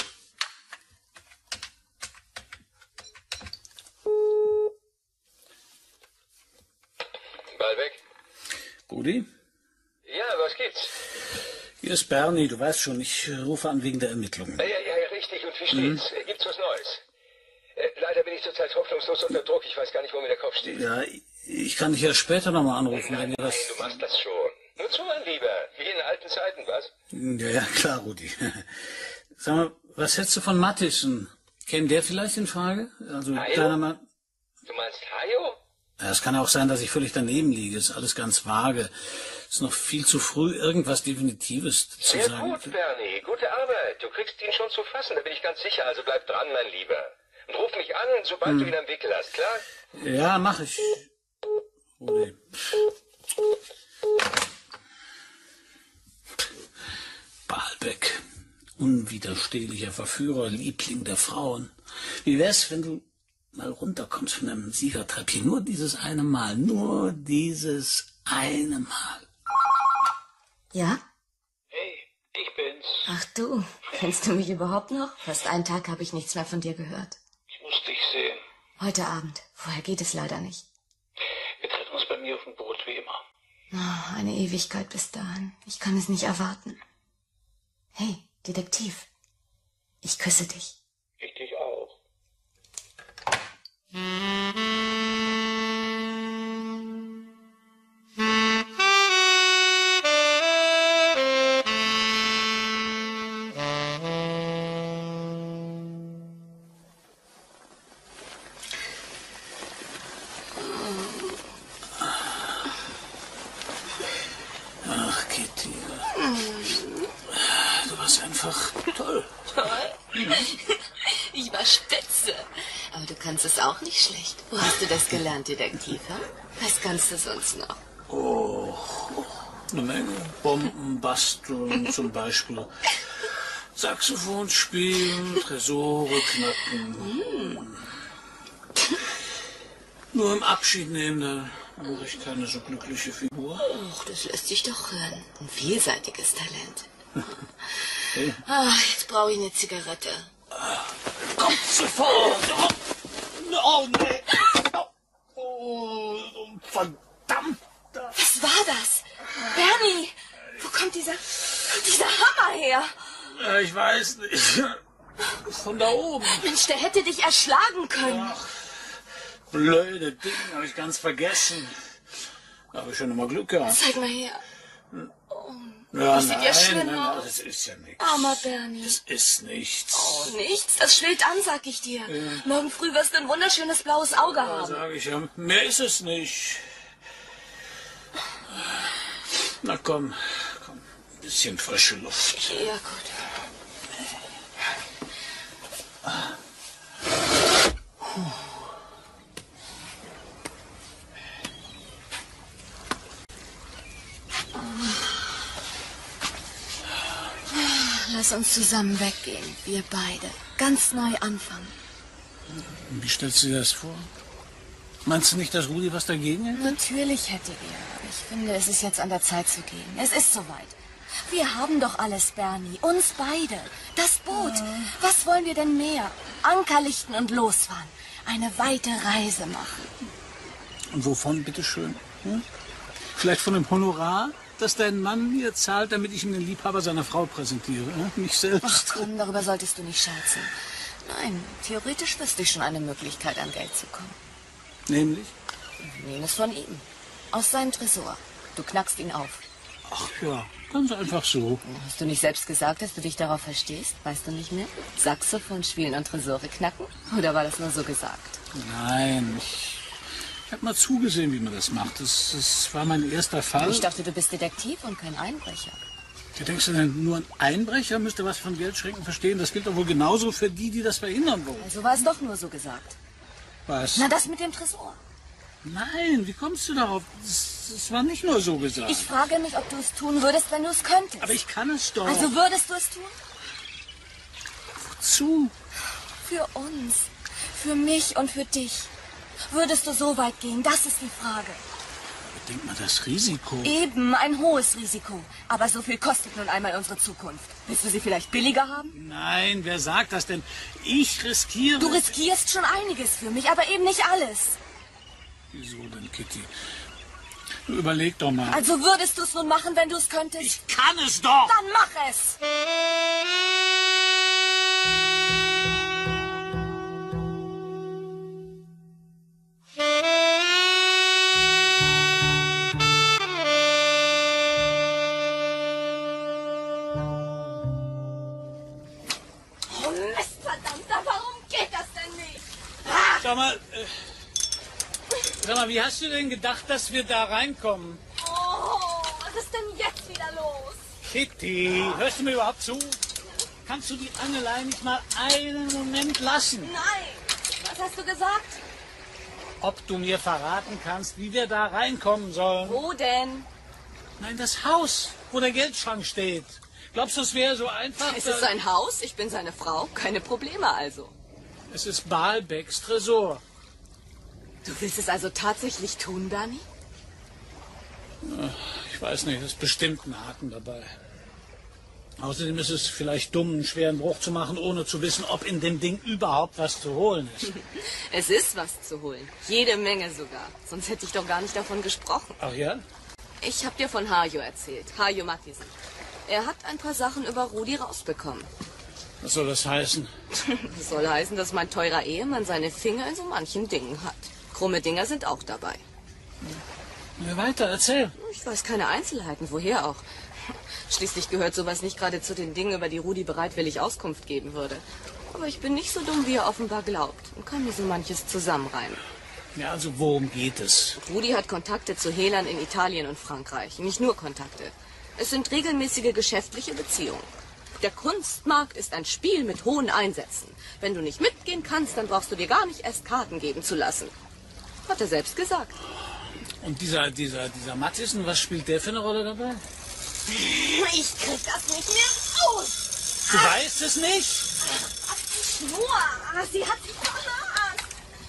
Ball weg. Rudi? Ja, was gibt's? Hier ist Bernie, du weißt schon, ich äh, rufe an wegen der Ermittlungen. Ja, ja, ja, richtig, und wie steht's? Mhm. Gibt's was Neues? Äh, leider bin ich zurzeit hoffnungslos unter Druck. Ich weiß gar nicht, wo mir der Kopf steht. Ja, ich kann dich ja später nochmal anrufen, wenn ihr was... Nein, du machst das schon. Nur Nur zu, mein Lieber. Wie in alten Zeiten, was? Ja, ja, klar, Rudi. Sag mal, was hältst du von Mattischen? Käme der vielleicht in Frage? Also, Hajo? kleiner Mann. Du meinst Hajo? Ja, es kann auch sein, dass ich völlig daneben liege. Ist alles ganz vage. Ist noch viel zu früh, irgendwas Definitives zu Sehr sagen. gut, Bernie. Gute Arbeit. Du kriegst ihn schon zu fassen, da bin ich ganz sicher. Also bleib dran, mein Lieber. Und ruf mich an, sobald hm. du ihn am Wickel hast, klar? Ja, mach ich. Rudi. Balbeck. Unwiderstehlicher Verführer, Liebling der Frauen. Wie wär's, wenn du mal runterkommst von deinem Siegertreppchen? Nur dieses eine Mal. Nur dieses eine Mal. Ja? Hey, ich bin's. Ach du, kennst du mich überhaupt noch? Fast einen Tag habe ich nichts mehr von dir gehört. Ich muss dich sehen. Heute Abend. Vorher geht es leider nicht. Wir treffen uns bei mir auf dem Boot, wie immer. Oh, eine Ewigkeit bis dahin. Ich kann es nicht erwarten. Hey, Detektiv. Ich küsse dich. Ich dich auch. Ach, Kitty. Du warst einfach toll. Toll? Ich war spitze. Aber du kannst es auch nicht schlecht. Wo hast du das gelernt, Detektiv? Hm? Was kannst du sonst noch? Oh, eine Menge. Bomben basteln zum Beispiel. Saxophon spielen, Tresore knacken. Mm. Nur im Abschied nehmen, da mache ich keine so glückliche Figur. Och, das lässt sich doch hören. Ein vielseitiges Talent. Hey. Ah, jetzt brauche ich eine Zigarette. Kommt sofort! Oh, nee! Oh, verdammt! Was war das? Bernie! Wo kommt dieser, dieser Hammer her? Ja, ich weiß nicht. Von da oben. Mensch, der hätte dich erschlagen können. Ach, blöde Ding, habe ich ganz vergessen. Da habe ich schon immer Glück gehabt. Zeig mal her. Oh, ja, das sieht nein, ja schlimm nein, aus. Das ist ja nichts. Armer Bernie. Das ist nichts. Oh, nichts? Das schwillt an, sag ich dir. Ja. Morgen früh wirst du ein wunderschönes blaues Auge ja, haben. Sag ich ja. Mehr ist es nicht. Na komm, komm. Ein bisschen frische Luft. Ja, gut. Lass uns zusammen weggehen, wir beide. Ganz neu anfangen. Wie stellst du dir das vor? Meinst du nicht, dass Rudi was dagegen hätte? Natürlich hätte er. Ich finde, es ist jetzt an der Zeit zu gehen. Es ist soweit. Wir haben doch alles, Bernie. Uns beide. Das Boot. Ja. Was wollen wir denn mehr? Anker lichten und losfahren. Eine weite Reise machen. Und wovon, bitteschön? Hm? Vielleicht von dem Honorar, das dein Mann mir zahlt, damit ich ihm den Liebhaber seiner Frau präsentiere. Hm? Mich selbst. Ach komm, darüber solltest du nicht scherzen. Nein, theoretisch wüsste ich schon eine Möglichkeit, an Geld zu kommen. Nämlich? Nehm es von ihm. Aus seinem Tresor. Du knackst ihn auf. Ach ja, ganz einfach so. Hast du nicht selbst gesagt, dass du dich darauf verstehst? Weißt du nicht mehr? Saxophon spielen und Tresore knacken? Oder war das nur so gesagt? Nein, ich, ich habe mal zugesehen, wie man das macht. Das, das war mein erster Fall. Ich dachte, du bist Detektiv und kein Einbrecher. Ja, denkst du denn, nur ein Einbrecher müsste was von Geldschränken verstehen? Das gilt doch wohl genauso für die, die das verhindern wollen. Also war es doch nur so gesagt. Was? Na, das mit dem Tresor. Nein, wie kommst du darauf? Das, das war nicht nur so gesagt. Ich frage mich, ob du es tun würdest, wenn du es könntest. Aber ich kann es doch. Also würdest du es tun? Wozu? Für uns. Für mich und für dich. Würdest du so weit gehen? Das ist die Frage. Bedenkt mal das Risiko. Eben, ein hohes Risiko. Aber so viel kostet nun einmal unsere Zukunft. Willst du sie vielleicht billiger haben? Nein, wer sagt das denn? Ich riskiere... Du riskierst schon einiges für mich, aber eben nicht alles. Wieso denn, Kitty? Du überleg doch mal. Also würdest du es nun machen, wenn du es könntest? Ich kann es doch! Dann mach es! Sag mal, äh, sag mal, wie hast du denn gedacht, dass wir da reinkommen? Oh, was ist denn jetzt wieder los? Kitty, hörst du mir überhaupt zu? Kannst du die Angelei nicht mal einen Moment lassen? Nein. Was hast du gesagt? Ob du mir verraten kannst, wie wir da reinkommen sollen? Wo denn? Nein, das Haus, wo der Geldschrank steht. Glaubst du, es wäre so einfach? Ist es sein Haus? Ich bin seine Frau. Keine Probleme also. Es ist Baalbeks Tresor. Du willst es also tatsächlich tun, Bernie? Ich weiß nicht, es ist bestimmt ein Haken dabei. Außerdem ist es vielleicht dumm, einen schweren Bruch zu machen, ohne zu wissen, ob in dem Ding überhaupt was zu holen ist. Es ist was zu holen. Jede Menge sogar. Sonst hätte ich doch gar nicht davon gesprochen. Ach ja? Ich habe dir von Hajo erzählt. Hajo Matthiesen. Er hat ein paar Sachen über Rudi rausbekommen. Was soll das heißen? Das soll heißen, dass mein teurer Ehemann seine Finger in so manchen Dingen hat. Krumme Dinger sind auch dabei. Ja, weiter, erzähl. Ich weiß keine Einzelheiten, woher auch. Schließlich gehört sowas nicht gerade zu den Dingen, über die Rudi bereitwillig Auskunft geben würde. Aber ich bin nicht so dumm, wie er offenbar glaubt und kann mir so manches zusammenreimen. Ja, also worum geht es? Rudi hat Kontakte zu Hehlern in Italien und Frankreich. Nicht nur Kontakte. Es sind regelmäßige geschäftliche Beziehungen. Der Kunstmarkt ist ein Spiel mit hohen Einsätzen. Wenn du nicht mitgehen kannst, dann brauchst du dir gar nicht erst Karten geben zu lassen. Hat er selbst gesagt. Und dieser, dieser, dieser Matthiesen, was spielt der für eine Rolle dabei? Ich krieg das nicht mehr raus. Du weißt es nicht? Ach, die Schnur. Sie hat sich verhakt.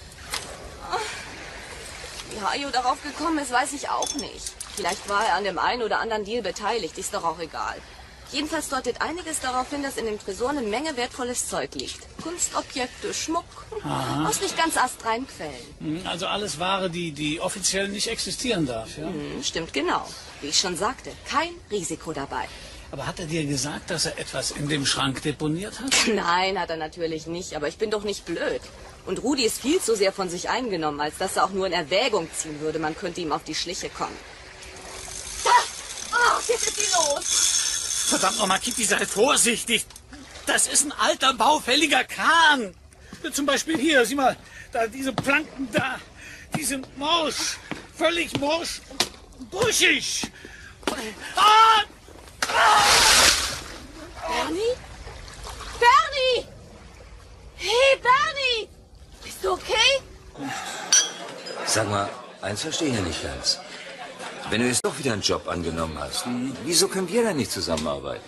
Wie Hajo darauf gekommen ist, weiß ich auch nicht. Vielleicht war er an dem einen oder anderen Deal beteiligt, ist doch auch egal. Jedenfalls deutet einiges darauf hin, dass in dem Tresor eine Menge wertvolles Zeug liegt. Kunstobjekte, Schmuck, Aha. aus nicht ganz astreinen Quellen. Also alles Ware, die, die offiziell nicht existieren darf, ja? Hm, stimmt genau. Wie ich schon sagte, kein Risiko dabei. Aber hat er dir gesagt, dass er etwas in dem Schrank deponiert hat? Nein, hat er natürlich nicht, aber ich bin doch nicht blöd. Und Rudi ist viel zu sehr von sich eingenommen, als dass er auch nur in Erwägung ziehen würde, man könnte ihm auf die Schliche kommen. Da! Oh, jetzt ist sie los! Verdammt nochmal, Kitty, sei vorsichtig. Das ist ein alter, baufälliger Kahn. Zum Beispiel hier, sieh mal, da diese Planken da, die sind morsch, völlig morsch und brüchig. Ah! Ah! Bernie? Bernie! Hey, Bernie! Bist du okay? Sag mal, eins verstehe ich ja nicht ganz. Wenn du jetzt doch wieder einen Job angenommen hast, wieso können wir dann nicht zusammenarbeiten?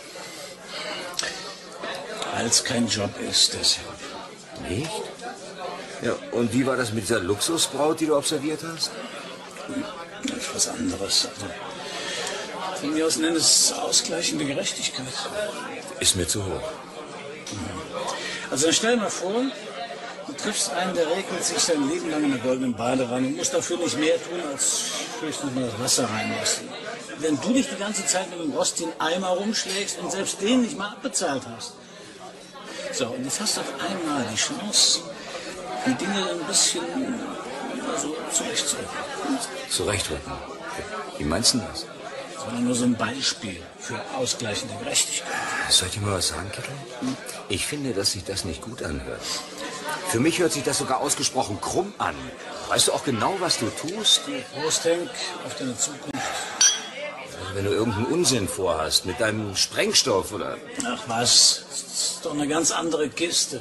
Weil es kein Job ist, deshalb. Nicht? Ja, und wie war das mit dieser Luxusbraut, die du observiert hast? Das ist was anderes. Also, von mir aus nennt es ausgleichende Gerechtigkeit. Ist mir zu hoch. Also dann stell dir mal vor, du triffst einen, der regelt sich sein Leben lang in der goldenen Badewanne und muss dafür nicht mehr tun, als höchstens mal das Wasser reinlassen. Wenn du dich die ganze Zeit mit dem rostigen Eimer rumschlägst und selbst den nicht mal abbezahlt hast. So, und jetzt hast du auf einmal die Chance, die Dinge ein bisschen also, zurechtzurücken. Zurechtrücken? Wie meinst du das? Das war nur so ein Beispiel für ausgleichende Gerechtigkeit. Soll ich dir mal was sagen, Kittel? Ich finde, dass sich das nicht gut anhört. Für mich hört sich das sogar ausgesprochen krumm an. Weißt du auch genau, was du tust? Prost, Henk, auf deine Zukunft. Wenn du irgendeinen Unsinn vorhast, mit deinem Sprengstoff oder... Ach was, das ist doch eine ganz andere Kiste.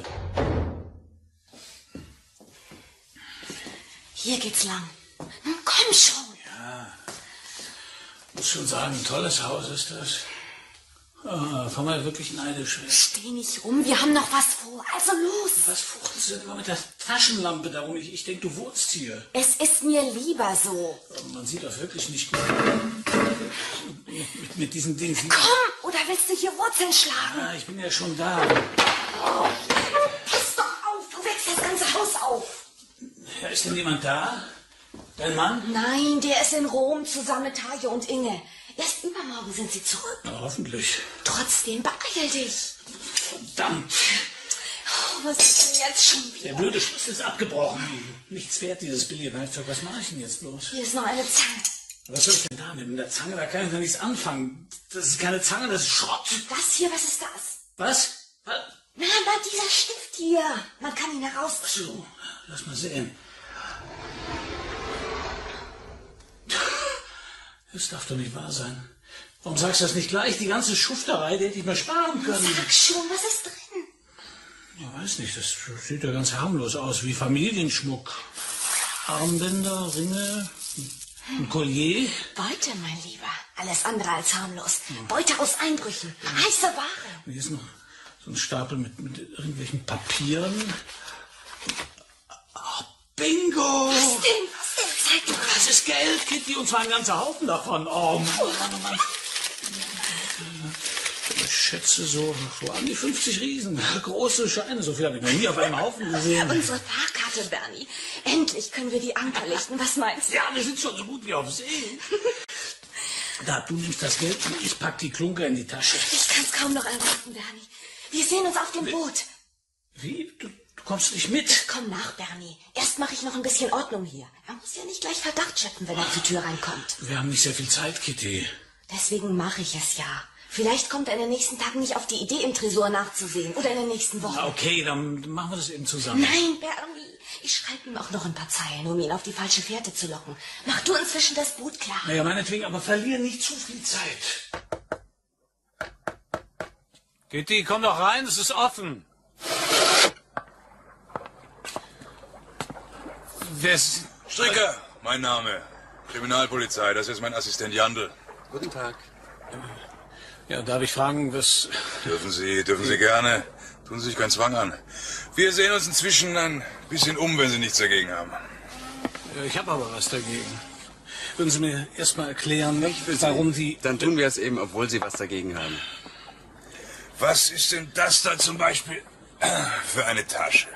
Hier geht's lang. Nun komm schon. Ja, muss schon sagen, ein tolles Haus ist das. Oh, fahr mal wirklich neidisch weg. Steh nicht rum, wir haben noch was vor. Also los. Was fuchtelst du denn immer mit der Taschenlampe darum? Ich, ich denke, du wohnst hier. Es ist mir lieber so. Man sieht das wirklich nicht gut. Mit, mit diesen Dingen. Komm, oder willst du hier Wurzeln schlagen? Ah, ich bin ja schon da. Oh, pass doch auf, du wächst das ganze Haus auf. Ja, ist denn jemand da? Dein Mann? Nein, der ist in Rom zusammen mit Hajo und Inge. Erst übermorgen sind sie zurück. Na, hoffentlich. Trotzdem beeil dich. Verdammt. Oh, was ist denn jetzt schon wieder? Der blöde Schlüssel ist abgebrochen. Nichts wert, dieses billige Werkzeug. Was mache ich denn jetzt bloß? Hier ist noch eine Zange. Was soll ich denn damit? Mit der Zange, da kann ich doch nichts anfangen. Das ist keine Zange, das ist Schrott. Und das hier, was ist das? Was? Was? Na, na, dieser Stift hier. Man kann ihn herausziehen. So. Lass mal sehen. Das darf doch nicht wahr sein. Warum sagst du das nicht gleich? Die ganze Schufterei, die hätte ich mir sparen können. Sag schon, was ist drin? Ich weiß nicht, das sieht ja ganz harmlos aus, wie Familienschmuck. Armbänder, Ringe, ein Collier. Beute, mein Lieber. Alles andere als harmlos. Beute aus Einbrüchen. Heiße Ware. Hier ist noch so ein Stapel mit, mit irgendwelchen Papieren. Oh, Bingo! Was denn? Was denn? Zeig mal. Das ist Geld, Kitty, und zwar ein ganzer Haufen davon. Oh Mann, oh Mann. Ich schätze so, so an die fünfzig Riesen. Große Scheine, so viel habe ich noch nie auf einem Haufen gesehen. Unsere Fahrkarte, Bernie. Endlich können wir die Anker lichten. Was meinst du? Ja, wir sind schon so gut wie auf See. Da, du nimmst das Geld und ich pack die Klunker in die Tasche. Ich kann's kaum noch erwarten, Bernie. Wir sehen uns auf dem Boot. Wie? Du, du kommst nicht mit? Komm nach, Bernie. Erst mache ich noch ein bisschen Ordnung hier. Er muss ja nicht gleich Verdacht schöpfen, wenn er zur Tür reinkommt. Wir haben nicht sehr viel Zeit, Kitty. Deswegen mache ich es ja. Vielleicht kommt er in den nächsten Tagen nicht auf die Idee, im Tresor nachzusehen. Oder in den nächsten Wochen. Na, okay, dann machen wir das eben zusammen. Nein, Bernie. Ich schreibe ihm auch noch ein paar Zeilen, um ihn auf die falsche Fährte zu locken. Mach du inzwischen das Boot klar. Naja, meinetwegen, aber verlier nicht zu viel Zeit. Kitty, komm doch rein, es ist offen. Wer ist... Stricker, mein Name. Kriminalpolizei, das ist mein Assistent Jandl. Guten Tag. Ja, darf ich fragen, was... Dürfen Sie, dürfen Sie gerne. Tun Sie sich keinen Zwang an. Wir sehen uns inzwischen ein bisschen um, wenn Sie nichts dagegen haben. Ja, ich habe aber was dagegen. Würden Sie mir erst mal erklären, warum Sie... Dann tun wir es eben, obwohl Sie was dagegen haben. Was ist denn das da zum Beispiel für eine Tasche?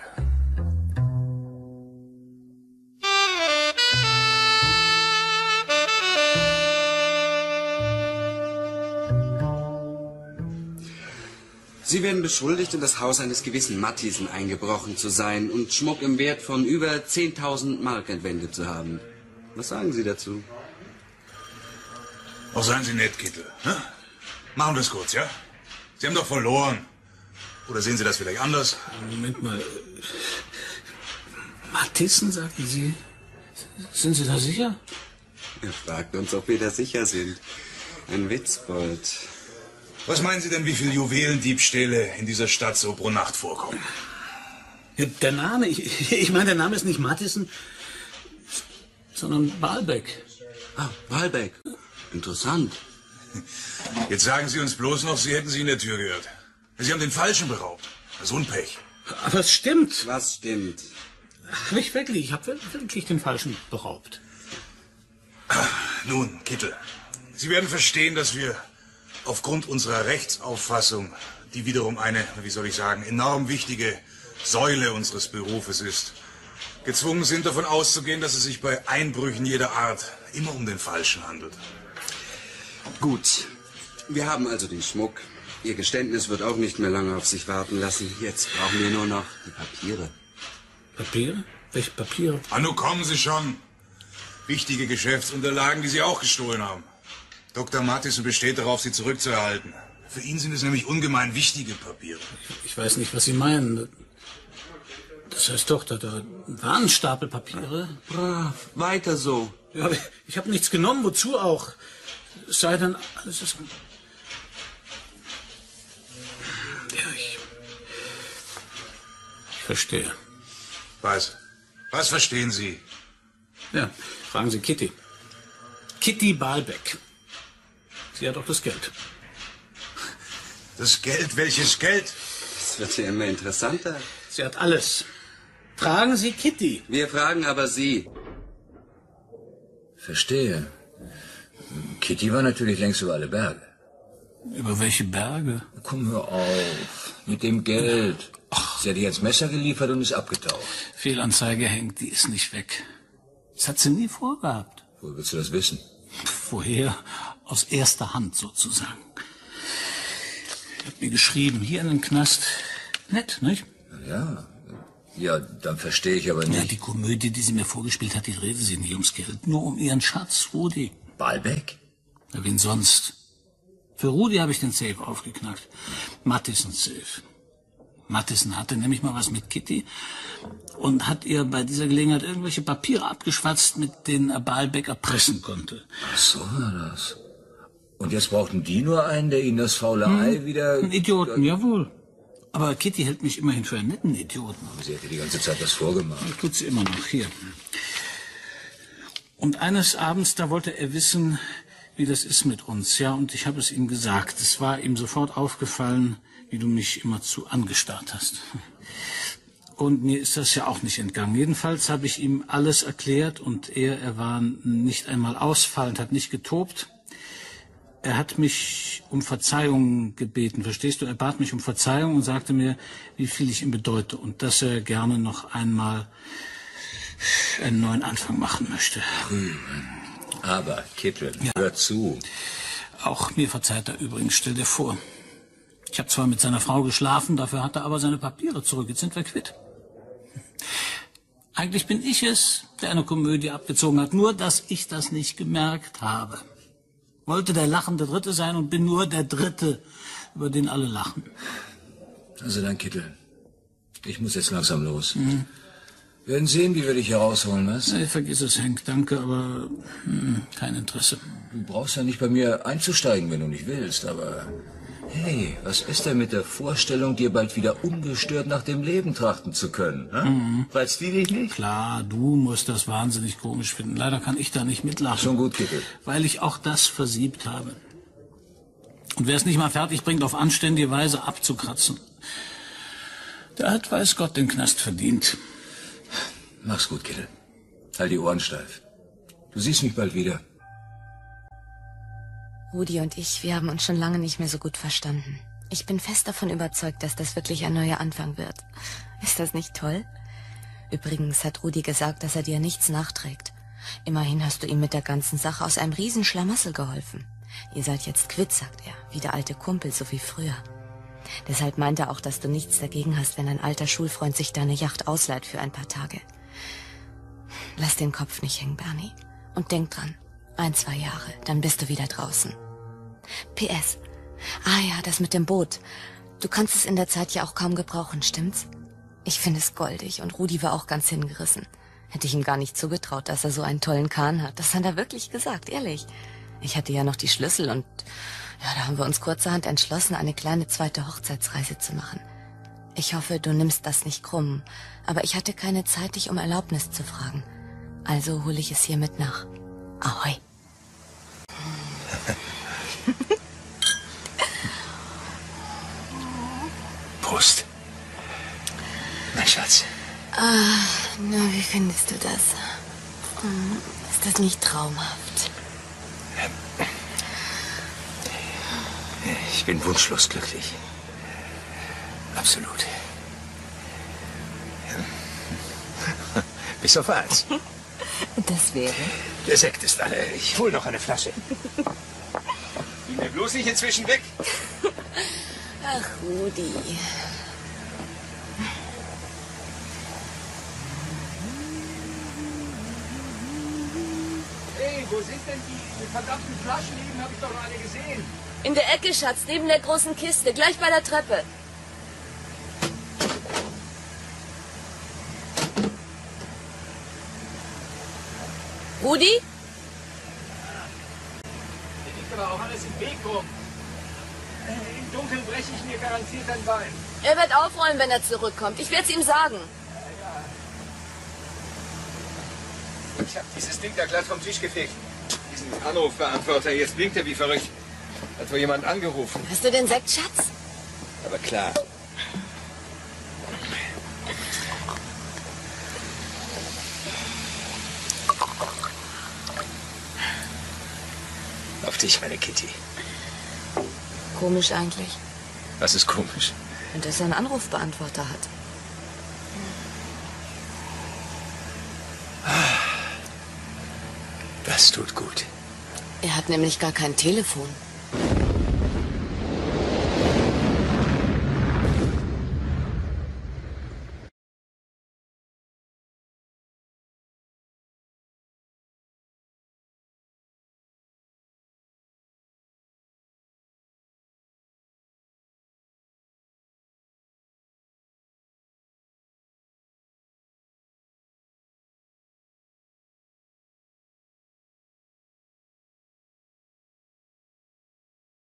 Sie werden beschuldigt, in das Haus eines gewissen Matthiesen eingebrochen zu sein und Schmuck im Wert von über zehntausend Mark entwendet zu haben. Was sagen Sie dazu? Oh, seien Sie nett, Kittel. Ne? Machen wir es kurz, ja? Sie haben doch verloren. Oder sehen Sie das vielleicht anders? Moment mal. Mathiesen, sagten Sie? Sind Sie da sicher? Er fragt uns, ob wir da sicher sind. Ein Witzbold. Was meinen Sie denn, wie viele Juwelendiebstähle in dieser Stadt so pro Nacht vorkommen? Ja, der Name, ich, ich meine, der Name ist nicht Mathiesen, sondern Balbeck. Ah, Balbeck. Interessant. Jetzt sagen Sie uns bloß noch, Sie hätten sie in der Tür gehört. Sie haben den Falschen beraubt. So ein Pech. Aber es stimmt. Was stimmt? Ach, nicht wirklich. Ich habe wirklich den Falschen beraubt. Nun, Kittel, Sie werden verstehen, dass wir aufgrund unserer Rechtsauffassung, die wiederum eine, wie soll ich sagen, enorm wichtige Säule unseres Berufes ist, gezwungen sind, davon auszugehen, dass es sich bei Einbrüchen jeder Art immer um den Falschen handelt. Gut. Wir haben also den Schmuck. Ihr Geständnis wird auch nicht mehr lange auf sich warten lassen. Jetzt brauchen wir nur noch die Papiere. Papiere? Welche Papiere? Ah, nun kommen Sie schon. Wichtige Geschäftsunterlagen, die Sie auch gestohlen haben. Doktor Mathiesen besteht darauf, sie zurückzuerhalten. Für ihn sind es nämlich ungemein wichtige Papiere. Ich, ich weiß nicht, was Sie meinen. Das heißt doch, da, da waren ein Stapel Papiere. Brav, weiter so. Ja, ich habe nichts genommen, wozu auch? Es sei denn, alles ist... Ja, ich... Ich verstehe. Was? Was verstehen Sie? Ja, fragen Sie Kitty. Kitty Balbeck. Sie hat auch das Geld. Das Geld? Welches Geld? Das wird ja immer interessanter. Sie hat alles. Fragen Sie Kitty. Wir fragen aber Sie. Verstehe. Kitty war natürlich längst über alle Berge. Über welche Berge? Komm, hör auf. Mit dem Geld. Ach. Sie hat ihr jetzt Messer geliefert und ist abgetaucht. Fehlanzeige hängt, die ist nicht weg. Das hat sie nie vorgehabt. Woher willst du das wissen? Woher? Aus erster Hand sozusagen. Er hat mir geschrieben, hier in den Knast. Nett, nicht? Ja. Ja, dann verstehe ich aber nicht. Ja, die Komödie, die sie mir vorgespielt hat, die drehte sie nicht ums Geld. Nur um ihren Schatz, Rudi. Balbeck? Ja, wen sonst? Für Rudi habe ich den Safe aufgeknackt. Mathiesens Safe. Mattison hatte nämlich mal was mit Kitty und hat ihr bei dieser Gelegenheit irgendwelche Papiere abgeschwatzt, mit denen er Baalbek erpressen konnte. Ach, so war das. Und jetzt brauchten die nur einen, der ihnen das faule hm, Ei wieder... Einen Idioten, jawohl. Aber Kitty hält mich immerhin für einen netten Idioten. Aber sie hätte die ganze Zeit das vorgemacht. Das tut sie immer noch, hier. Und eines Abends, da wollte er wissen, wie das ist mit uns. Ja, und ich habe es ihm gesagt. Es war ihm sofort aufgefallen, wie du mich immerzu angestarrt hast. Und mir ist das ja auch nicht entgangen. Jedenfalls habe ich ihm alles erklärt und er, er war nicht einmal ausfallend, hat nicht getobt. Er hat mich um Verzeihung gebeten, verstehst du? Er bat mich um Verzeihung und sagte mir, wie viel ich ihm bedeute und dass er gerne noch einmal einen neuen Anfang machen möchte. Hm. Aber, Kittel, ja. Hör zu. Auch mir verzeiht er übrigens, stell dir vor. Ich habe zwar mit seiner Frau geschlafen, dafür hat er aber seine Papiere zurück. Jetzt sind wir quitt. Eigentlich bin ich es, der eine Komödie abgezogen hat, nur dass ich das nicht gemerkt habe. Wollte der lachende Dritte sein und bin nur der Dritte, über den alle lachen. Also dann, Kittel, ich muss jetzt langsam los. Mhm. Wir werden sehen, wie wir dich herausholen, was? Nee, vergiss es, Henk, danke, aber hm, kein Interesse. Du brauchst ja nicht bei mir einzusteigen, wenn du nicht willst, aber... Hey, was ist denn mit der Vorstellung, dir bald wieder ungestört nach dem Leben trachten zu können? Mhm. Reizt die dich nicht? Klar, du musst das wahnsinnig komisch finden. Leider kann ich da nicht mitlachen. Schon gut, Kittel. Weil ich auch das versiebt habe. Und wer es nicht mal fertig bringt, auf anständige Weise abzukratzen, der hat, weiß Gott, den Knast verdient. Mach's gut, Kittel. Halt die Ohren steif. Du siehst mich bald wieder. Rudi und ich, wir haben uns schon lange nicht mehr so gut verstanden. Ich bin fest davon überzeugt, dass das wirklich ein neuer Anfang wird. Ist das nicht toll? Übrigens hat Rudi gesagt, dass er dir nichts nachträgt. Immerhin hast du ihm mit der ganzen Sache aus einem Riesenschlamassel geholfen. Ihr seid jetzt quitt, sagt er, wie der alte Kumpel, so wie früher. Deshalb meint er auch, dass du nichts dagegen hast, wenn ein alter Schulfreund sich deine Yacht ausleiht für ein paar Tage. Lass den Kopf nicht hängen, Bernie. Und denk dran. Ein, zwei Jahre, dann bist du wieder draußen. P S. Ah ja, das mit dem Boot. Du kannst es in der Zeit ja auch kaum gebrauchen, stimmt's? Ich finde es goldig und Rudi war auch ganz hingerissen. Hätte ich ihm gar nicht zugetraut, dass er so einen tollen Kahn hat. Das hat er wirklich gesagt, ehrlich. Ich hatte ja noch die Schlüssel und ja, da haben wir uns kurzerhand entschlossen, eine kleine zweite Hochzeitsreise zu machen. Ich hoffe, du nimmst das nicht krumm, aber ich hatte keine Zeit, dich um Erlaubnis zu fragen. Also hole ich es hiermit nach. Ahoi. Prost. Mein Schatz. Ah, na, wie findest du das? Ist das nicht traumhaft? Ich bin wunschlos glücklich. Absolut. Bis auf eins. Das wäre? Der Sekt ist alle. Ich hol noch eine Flasche. Geh mir bloß nicht inzwischen weg. Ach, Rudi. Hey, wo sind denn die, die verdammten Flaschen liegen? Hab ich doch alle gesehen. In der Ecke, Schatz, neben der großen Kiste, gleich bei der Treppe. Rudi? Hier liegt aber auch alles im Weg rum. Im Dunkeln breche ich mir garantiert ein Bein. Er wird aufräumen, wenn er zurückkommt. Ich werde es ihm sagen. Ich habe dieses Ding da glatt vom Tisch gefegt. Diesen Anrufbeantworter, jetzt blinkt er wie verrückt. Hat wohl jemand angerufen. Hast du den Sekt, Schatz? Aber klar. Auf dich, meine Kitty. Komisch eigentlich. Was ist komisch? Und dass er einen Anrufbeantworter hat. Das tut gut. Er hat nämlich gar kein Telefon.